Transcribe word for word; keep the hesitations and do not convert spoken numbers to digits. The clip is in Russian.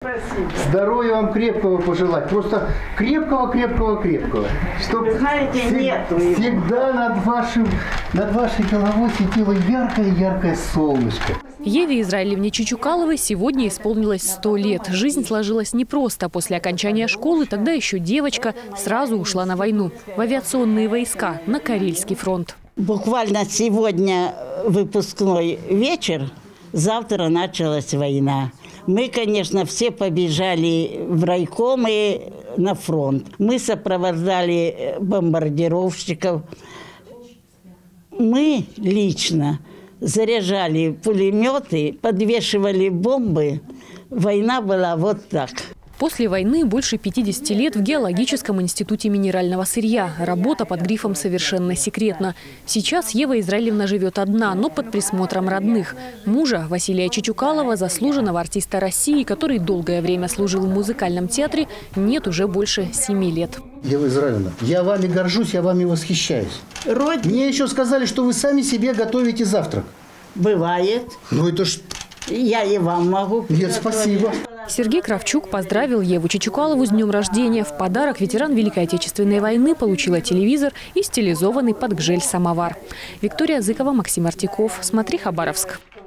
здоровья вам крепкого пожелать. Просто крепкого-крепкого-крепкого. Чтобы знаете, нету его. Всегда над, вашим, над вашей головой светило яркое-яркое солнышко. Еве Израилевне Чучукаловой сегодня исполнилось сто лет. Жизнь сложилась непросто. После окончания школы тогда еще девочка сразу ушла на войну. В авиационные войска, на Карельский фронт. Буквально сегодня выпускной вечер, завтра началась война. Мы, конечно, все побежали в райкомы на фронт. Мы сопровождали бомбардировщиков. Мы лично заряжали пулеметы, подвешивали бомбы. Война была вот так. После войны больше пятидесяти лет в Геологическом институте минерального сырья. Работа под грифом «Совершенно секретно». Сейчас Ева Израилевна живет одна, но под присмотром родных. Мужа Василия Чучукалова, заслуженного артиста России, который долгое время служил в музыкальном театре, нет уже больше семи лет. Ева Израилевна, я вами горжусь, я вами восхищаюсь. Родь... Мне еще сказали, что вы сами себе готовите завтрак. Бывает. Ну это ж... Я и вам могу. Нет, спасибо. Сергей Кравчук поздравил Еву Чучукалову с днем рождения. В подарок ветеран Великой Отечественной войны получила телевизор и стилизованный под гжель самовар. Виктория Зыкова, Максим Артиков. Смотри, Хабаровск.